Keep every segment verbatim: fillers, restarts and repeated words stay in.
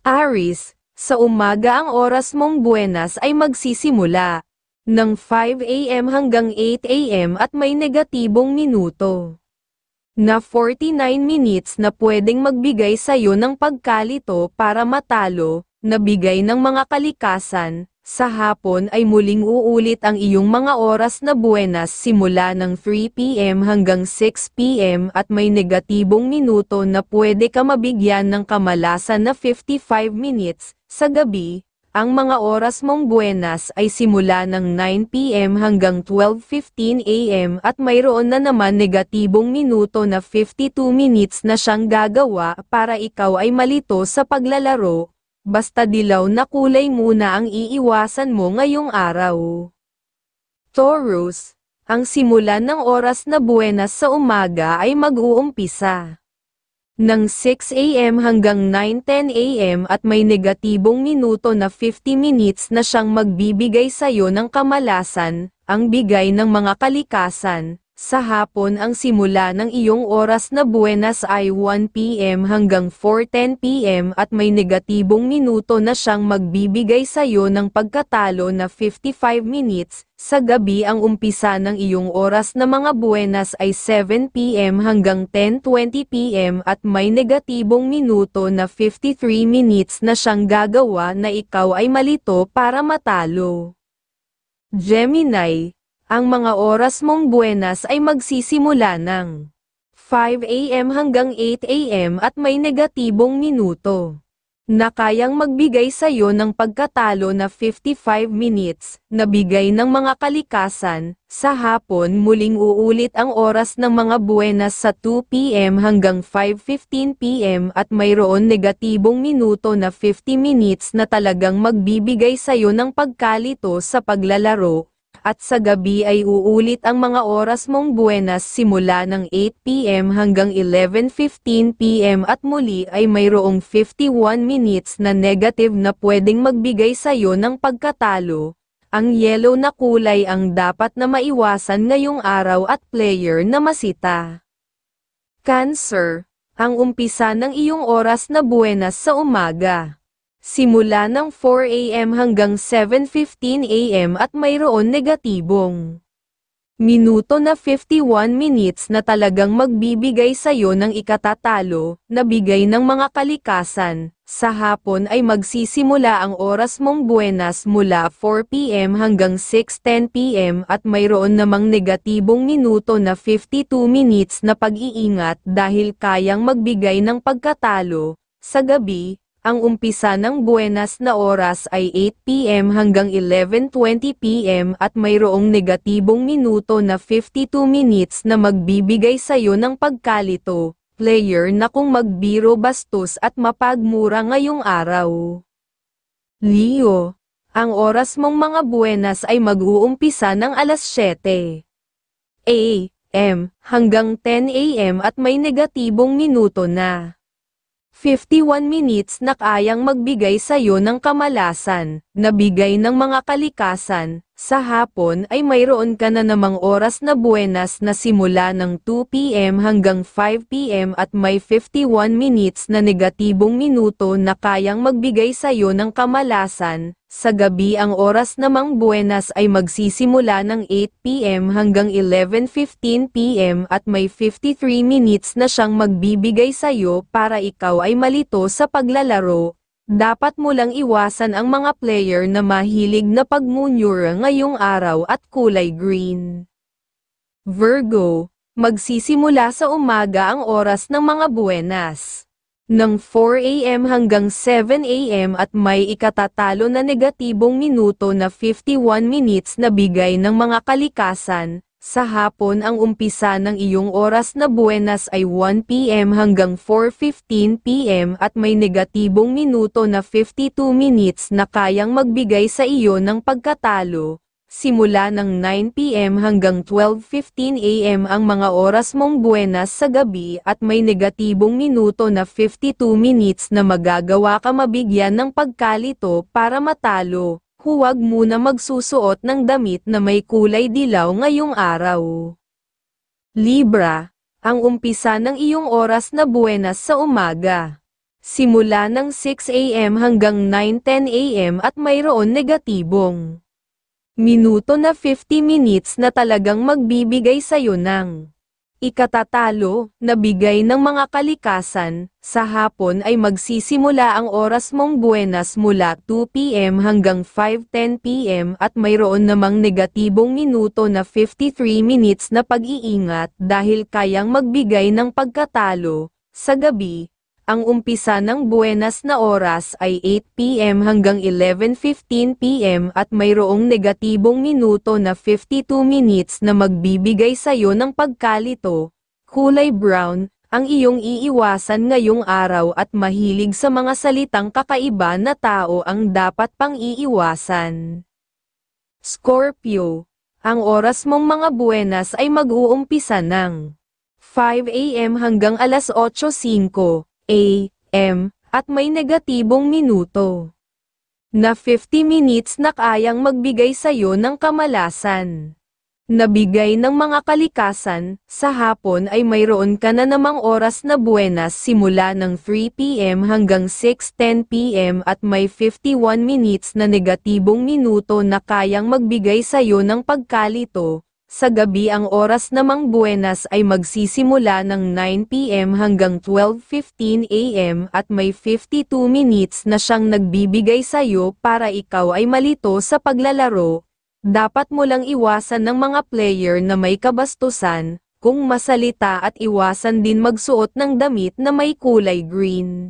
Aries, sa umaga ang oras mong buenas ay magsisimula ng five a m hanggang eight a m at may negatibong minuto na forty-nine minutes na pwedeng magbigay sa'yo ng pagkalito para matalo, na bigay ng mga kalikasan. Sa hapon ay muling uulit ang iyong mga oras na buenas simula ng three p m hanggang six p m at may negatibong minuto na pwede ka mabigyan ng kamalasan na fifty-five minutes. Sa gabi, ang mga oras mong buenas ay simula ng nine p m hanggang twelve fifteen a m at mayroon na naman negatibong minuto na fifty-two minutes na siyang gagawa para ikaw ay malito sa paglalaro. Basta dilaw na kulay muna ang iiwasan mo ngayong araw. Taurus, ang simulan ng oras na buenas sa umaga ay mag-uumpisa ng six a m hanggang nine ten a m at may negatibong minuto na fifty minutes na siyang magbibigay sa'yo ng kamalasan, ang bigay ng mga kalikasan. Sa hapon ang simula ng iyong oras na buenas ay one p m hanggang four ten p m at may negatibong minuto na siyang magbibigay sa'yo ng pagkatalo na fifty-five minutes. Sa gabi ang umpisa ng iyong oras na mga buenas ay seven p m hanggang ten twenty p m at may negatibong minuto na fifty-three minutes na siyang gagawa na ikaw ay malito para matalo. Gemini, ang mga oras mong buenas ay magsisimula ng five a m hanggang eight a m at may negatibong minuto na kayang magbigay sa'yo ng pagkatalo na fifty-five minutes, na bigay ng mga kalikasan. Sa hapon muling uulit ang oras ng mga buenas sa two p m hanggang five fifteen p m at mayroon negatibong minuto na fifty minutes na talagang magbibigay sa'yo ng pagkalito sa paglalaro. At sa gabi ay uulit ang mga oras mong buenas simula ng eight p m hanggang eleven fifteen p m at muli ay mayroong fifty-one minutes na negative na pwedeng magbigay sa'yo ng pagkatalo. Ang yellow na kulay ang dapat na maiwasan ngayong araw at player na masita. Cancer, ang umpisa ng iyong oras na buenas sa umaga simula ng four a m hanggang seven fifteen a m at mayroon negatibong minuto na fifty-one minutes na talagang magbibigay sa'yo ng ikatatalo, na bigay ng mga kalikasan. Sa hapon ay magsisimula ang oras mong buenas mula four p m hanggang six ten p m at mayroon namang negatibong minuto na fifty-two minutes na pag-iingat dahil kayang magbigay ng pagkatalo. Sa gabi, ang umpisa ng buenas na oras ay eight p m hanggang eleven twenty p m at mayroong negatibong minuto na fifty-two minutes na magbibigay sa'yo ng pagkalito, player na kung magbiro bastos at mapagmura ngayong araw. Leo, ang oras mong mga buenas ay mag-uumpisa ng alas siyete a m hanggang ten a m at may negatibong minuto na fifty-one minutes na kayang magbigay sa'yo ng kamalasan, na bigay ng mga kalikasan. Sa hapon ay mayroon ka na namang oras na buenas na simula ng two p m hanggang five p m at may fifty-one minutes na negatibong minuto na kayang magbigay sa'yo ng kamalasan. Sa gabi ang oras namang buenas ay magsisimula ng eight p m hanggang eleven fifteen p m at may fifty-three minutes na siyang magbibigay sa'yo para ikaw ay malito sa paglalaro. Dapat mo lang iwasan ang mga player na mahilig na pagmunyura ngayong araw at kulay green. Virgo, magsisimula sa umaga ang oras ng mga buenas ng four a m hanggang seven a m at may ikatatalo na negatibong minuto na fifty-one minutes na bigay ng mga kalikasan. Sa hapon ang umpisa ng iyong oras na buenas ay one p m hanggang four fifteen p m at may negatibong minuto na fifty-two minutes na kayang magbigay sa iyo ng pagkatalo. Simula ng nine p m hanggang twelve fifteen a m ang mga oras mong buenas sa gabi at may negatibong minuto na fifty-two minutes na magagawa ka mabigyan ng pagkalito para matalo. Huwag muna magsusuot ng damit na may kulay dilaw ngayong araw. Libra, ang umpisa ng iyong oras na buenas sa umaga simula ng six A M hanggang nine ten A M at mayroon negatibong minuto na fifty minutes na talagang magbibigay sa'yo ng ikatatalo na bigay ng mga kalikasan. Sa hapon ay magsisimula ang oras mong buenas mula two P M hanggang five ten P M at mayroon namang negatibong minuto na fifty-three minutes na pag-iingat dahil kayang magbigay ng pagkatalo. Sa gabi, ang umpisa ng buenas na oras ay eight P M hanggang eleven fifteen P M at mayroong negatibong minuto na fifty-two minutes na magbibigay sa'yo ng pagkalito, kulay brown, ang iyong iiwasan ngayong araw at mahilig sa mga salitang kakaiba na tao ang dapat pang iiwasan. Scorpio, ang oras mong mga buenas ay mag-uumpisa ng five A M hanggang alas eight five A M, at may negatibong minuto na fifty minutes na kayang magbigay sa'yo ng kamalasan. Nabigay ng mga kalikasan, sa hapon ay mayroon ka na namang oras na buenas simula ng three P M hanggang six ten P M at may fifty-one minutes na negatibong minuto na kayang magbigay sa'yo ng pagkalito. Sa gabi ang oras namang buenas ay magsisimula ng nine P M hanggang twelve fifteen A M at may fifty-two minutes na siyang nagbibigay sa'yo para ikaw ay malito sa paglalaro. Dapat mo lang iwasan ng mga player na may kabastusan, kung masalita at iwasan din magsuot ng damit na may kulay green.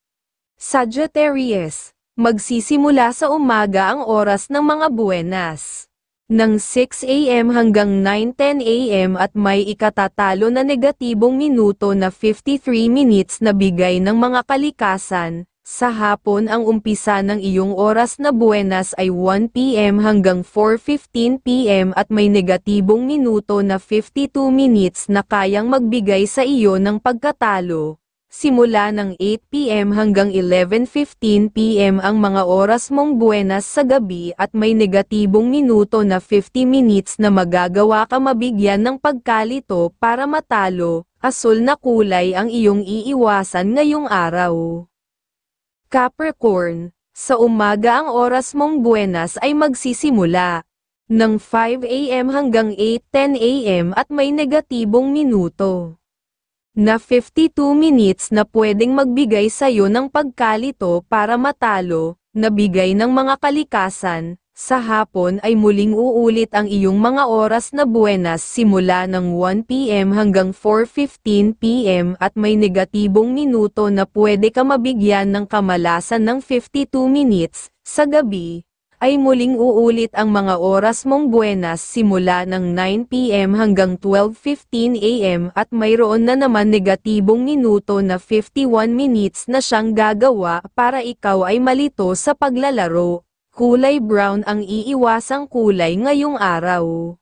Sagittarius, magsisimula sa umaga ang oras ng mga buenas ng six A M hanggang nine ten A M at may ikatatalo na negatibong minuto na fifty-three minutes na bigay ng mga kalikasan. Sa hapon ang umpisa ng iyong oras na buenas ay one P M hanggang four fifteen P M at may negatibong minuto na fifty-two minutes na kayang magbigay sa iyo ng pagkatalo. Simula ng eight P M hanggang eleven fifteen P M ang mga oras mong buenas sa gabi at may negatibong minuto na fifty minutes na magagawa ka mabigyan ng pagkalito para matalo. Asul na kulay ang iyong iiwasan ngayong araw. Capricorn, sa umaga ang oras mong buenas ay magsisimula ng five A M hanggang eight ten A M at may negatibong minuto na fifty-two minutes na pwedeng magbigay sa'yo ng pagkalito para matalo, na bigay ng mga kalikasan. Sa hapon ay muling uulit ang iyong mga oras na buenas simula ng one P M hanggang four fifteen P M at may negatibong minuto na pwede ka mabigyan ng kamalasan ng fifty-two minutes. Sa gabi, ay muling uulit ang mga oras mong buenas simula ng nine P M hanggang twelve fifteen A M at mayroon na naman negatibong minuto na fifty-one minutes na siyang gagawa para ikaw ay malito sa paglalaro. Kulay brown ang iiwasang kulay ngayong araw.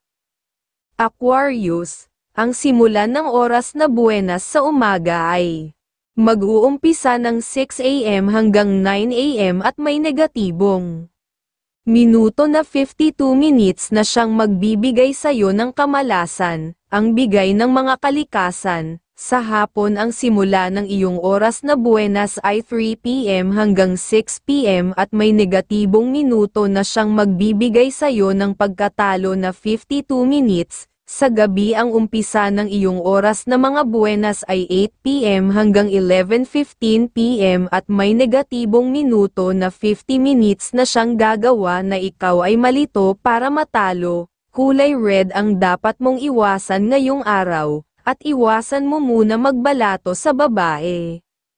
Aquarius, ang simulan ng oras na buenas sa umaga ay mag-uumpisa ng six A M hanggang nine A M at may negatibong minuto na fifty-two minutes na siyang magbibigay sa'yo ng kamalasan, ang bigay ng mga kalikasan. Sa hapon ang simula ng iyong oras na buenas ay three P M hanggang six P M at may negatibong minuto na siyang magbibigay sa'yo ng pagkatalo na fifty-two minutes. Sa gabi ang umpisa ng iyong oras na mga buenas ay eight P M hanggang eleven fifteen P M at may negatibong minuto na fifty minutes na siyang gagawa na ikaw ay malito para matalo. Kulay red ang dapat mong iwasan ngayong araw, at iwasan mo muna magbalato sa babae.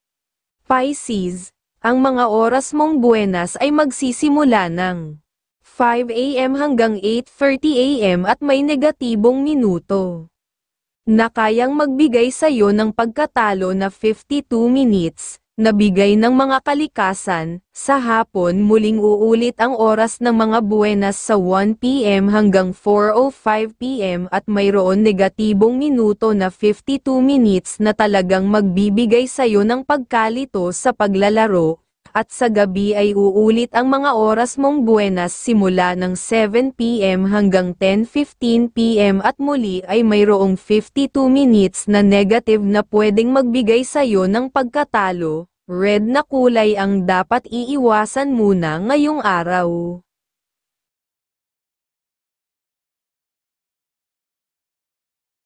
Pisces, ang mga oras mong buenas ay magsisimula ng five A M hanggang eight thirty A M at may negatibong minuto na kayang magbigay sa'yo ng pagkatalo na fifty-two minutes, na bigay ng mga kalikasan. Sa hapon muling uulit ang oras ng mga buenas sa one P M hanggang four oh five P M at mayroon negatibong minuto na fifty-two minutes na talagang magbibigay sa'yo ng pagkalito sa paglalaro. At sa gabi ay uulit ang mga oras mong buenas simula ng seven P M hanggang ten fifteen P M at muli ay mayroong fifty-two minutes na negative na pwedeng magbigay sa'yo ng pagkatalo. Red na kulay ang dapat iiwasan muna ngayong araw.